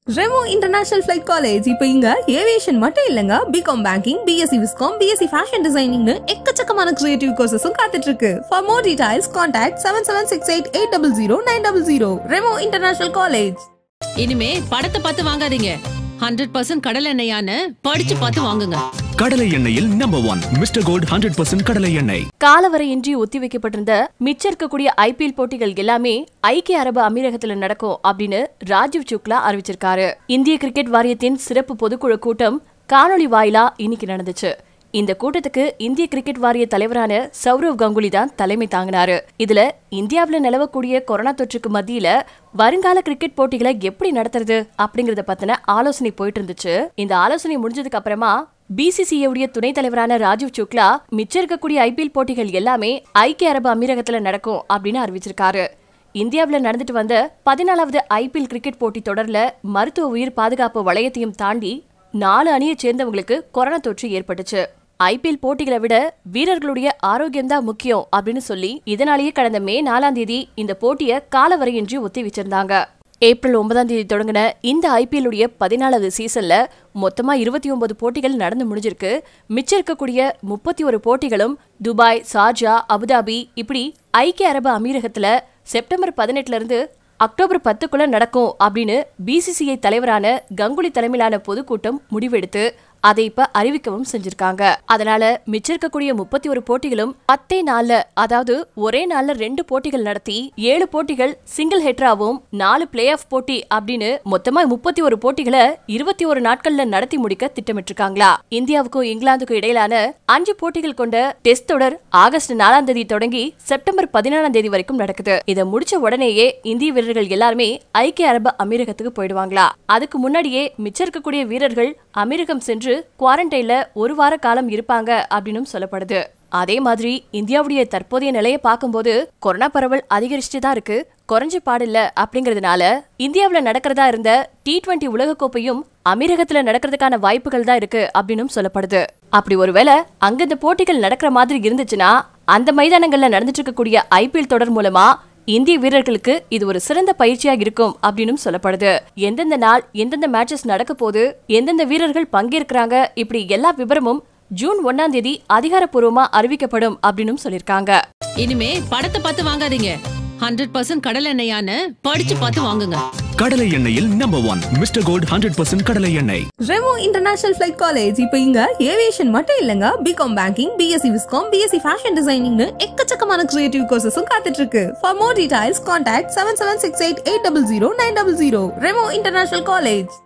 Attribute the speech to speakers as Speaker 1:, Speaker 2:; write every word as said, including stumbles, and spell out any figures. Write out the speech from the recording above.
Speaker 1: Remo international flight college இப்போ இங்க aviation மட்டும் இல்லங்க, BCom banking, BSc Viscom, BSc fashion டிசைனிங்னு எக்கச்சக்கமான கிரியேட்டிவ் கோர்சஸும் காத்துட்டு இருக்கு. For more details contact seven seven six eight eight double zero nine double zero. Remo International College.
Speaker 2: இனிமே படத்தை பார்த்து வாங்காதீங்க, ஹண்ட்ரட் பர்சன்ட் கடலை எண்ணெயான படிச்சு பார்த்து வாங்குங்க.
Speaker 3: கடலை எண்ணெயில் number one Mister Gold hundred percent கடலை எண்ணெய்.
Speaker 4: காலவரையின்றி ஒத்திவைக்கப்பட்டிருந்த மிச்சம் இருக்கக்கூடிய ஐபிஎல் போட்டிகள் எல்லாமே ஐக்கிய அரபு அமீரகத்துல நடக்கும் அப்படின்னு ராஜீவ் சுக்லா அறிவிச்சிருக்காரு. இந்திய கிரிக்கெட் வாரியத்தின் சிறப்பு பொதுக்குழு கூட்டம் காணொலி வாயிலா இன்னைக்கு நடந்துச்சு. இந்த கூட்டத்துக்கு இந்திய கிரிக்கெட் வாரிய தலைவரான சௌரவ் கங்குலி தான் தலைமை தாங்கினாரு. இதுல இந்தியாவில நிலவக்கூடிய கொரோனா தொற்றுக்கு மத்தியில வருங்கால கிரிக்கெட் போட்டிகளை எப்படி நடத்துறது அப்படிங்கறத பத்தின ஆலோசனை போயிட்டு இருந்துச்சு. இந்த ஆலோசனை முடிஞ்சதுக்கு அப்புறமா பிசிசிஐ உடைய துணைத் தலைவரான ராஜீவ் சுக்லா மிச்சம் இருக்கக்கூடிய ஐபிஎல் போட்டிகள் எல்லாமே ஐக்கிய அரபு அமீரகத்துல நடக்கும் அப்படின்னு அறிவிச்சிருக்காரு. இந்தியாவில நடந்துட்டு வந்த பதினாலாவது ஐபிஎல் கிரிக்கெட் போட்டி தொடர்ல மருத்துவ உயிர் பாதுகாப்பு வளையத்தையும் தாண்டி நாலு அணியை சேர்ந்தவங்களுக்கு கொரோனா தொற்று ஏற்பட்டுச்சு. ஐபிஎல் போட்டிகளை விட வீரர்களுடைய ஆரோக்கியம் தான் முக்கியம் அப்படின்னு சொல்லி இதனாலேயே கடந்த மே நாலாம் தேதி இந்த போட்டியை காலவரையின்றி ஒத்தி வச்சிருந்தாங்க. ஏப்ரல் ஒன்பதாம் தேதி தொடங்கின இந்த ஐபிஎல் உடைய பதினாலாவது சீசன்ல மொத்தமா இருபத்தி ஒன்பது போட்டிகள் நடந்து முடிஞ்சிருக்கு. மிச்சம் இருக்கக்கூடிய முப்பத்தி ஒரு போட்டிகளும் துபாய், சார்ஜா, அபுதாபி இப்படி ஐக்கிய அரபு அமீரகத்துல செப்டம்பர் பதினெட்டுல இருந்து அக்டோபர் பத்துக்குள்ள நடக்கும் அப்படின்னு பிசிசிஐ தலைவரான கங்குலி தலைமையிலான பொதுக்கூட்டம் முடிவெடுத்து அதை இப்ப அறிவிக்கவும் செஞ்சிருக்காங்க. அதனால மிச்சம் இருக்கக்கூடிய முப்பத்தி ஒரு போட்டிகளும் பத்தே நாள்ல, அதாவது ஒரே நாள்ல ரெண்டு போட்டிகள் நடத்தி ஏழு போட்டிகள் சிங்கிள் ஹெட்ராவும் நாலு பிளே ஆஃப் போட்டி அப்படின்னு மொத்தமா முப்பத்தி ஒரு போட்டிகளை இருபத்தி ஒரு நாட்கள்ல நடத்தி முடிக்க திட்டமிட்டிருக்காங்களா. இந்தியாவுக்கும் இங்கிலாந்துக்கும் இடையிலான அஞ்சு போட்டிகள் கொண்ட டெஸ்ட் தொடர் ஆகஸ்ட் நாலாம் தேதி தொடங்கி செப்டம்பர் பதினாலாம் தேதி வரைக்கும் நடக்குது. இதை முடிச்ச உடனேயே இந்திய வீரர்கள் எல்லாருமே ஐக்கிய அரபு அமீரகத்துக்கு போயிடுவாங்களா. அதுக்கு முன்னாடியே மிச்சம் இருக்கக்கூடிய வீரர்கள் அமீரகம் சென்று குவாரண்டைன்ல ஒரு வார காலம் இருப்பாங்க அப்படின்னு சொல்லப்படுது. அதே மாதிரி இந்தியாவுடைய தற்போதைய நிலையை பார்க்கும்போது கொரோனா பரவல் அதிகரிச்சுட்டு தான் இருக்கு, குறைஞ்ச பாடில்ல. அப்படிங்கறதுனால இந்தியாவில நடக்கிறதா இருந்த டி டுவெண்டி உலகக்கோப்பையும் அமீரகத்துல நடக்கிறதுக்கான வாய்ப்புகள் தான் இருக்கு அப்படின்னு சொல்லப்படுது. அப்படி ஒருவேளை அங்க இந்த போட்டிகள் நடக்கிற மாதிரி இருந்துச்சுன்னா அந்த மைதானங்கள்ல நடந்துட்டு இருக்கக்கூடிய ஐபிஎல் தொடர் மூலமா இந்திய வீரர்களுக்கு இது ஒரு சிறந்த பயிற்சியா இருக்கும் அப்படின்னு சொல்லப்படுது. எந்தெந்த நாள் எந்தெந்த மேட்சஸ் நடக்க போது, எந்தெந்த வீரர்கள் பங்கேற்கிறாங்க, இப்படி எல்லா விவரமும் ஜூன் ஒன்னாம் தேதி அதிகாரப்பூர்வமா அறிவிக்கப்படும் அப்படின்னு சொல்லிருக்காங்க.
Speaker 2: இனிமே படத்தை பார்த்து வாங்காதீங்க, ஹண்ட்ரட் பர்சன்ட் கடலை எண்ணெயான படிச்சு பார்த்து வாங்குங்க.
Speaker 3: கடலை எண்ணெயில் number one Mister Gold hundred percent கடலை எண்ணெய்.
Speaker 1: ரெமோ இன்டர்நேஷனல் ஃபிளைட் காலேஜ் இப்போ இங்க ஏவியேஷன் மட்டும் இல்லங்க, BCom banking, BSc Viscom, BSc fashion டிசைனிங்னு எக்கச்சக்கமான கிரியேட்டிவ் கோர்சஸும் காத்துட்டு இருக்கு. For more details contact seven seven six eight eight double zero nine double zero. Remo International college.